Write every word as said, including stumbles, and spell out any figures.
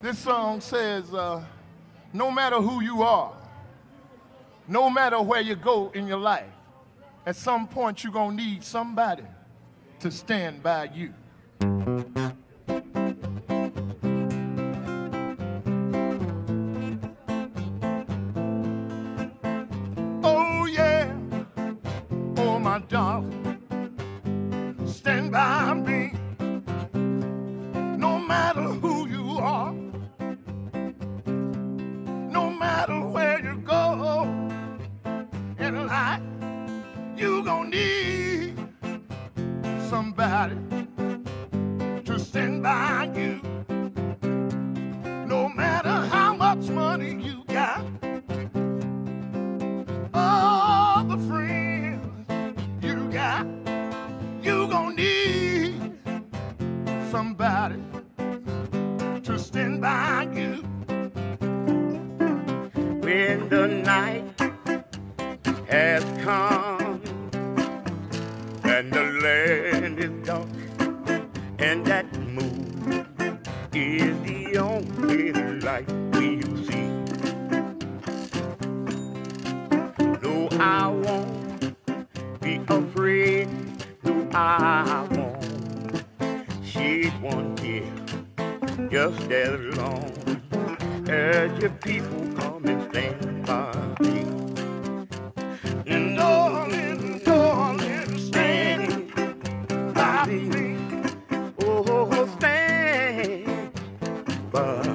This song says, uh, no matter who you are, no matter where you go in your life, at some point you're going to need somebody to stand by you. Oh yeah, oh my darling, stand by me. No matter who you are, no matter where you go in life, you gonna need somebody to stand by you. No matter how much money you got, all the friends you got, you gonna need somebody to stand by you. When the night has come and the land is dark and that moon is the only light we'll see. No, I won't be afraid. No, I won't shed one tear, just as long as your people come and stand by me. And darling, darling, stand by me. Oh, stand by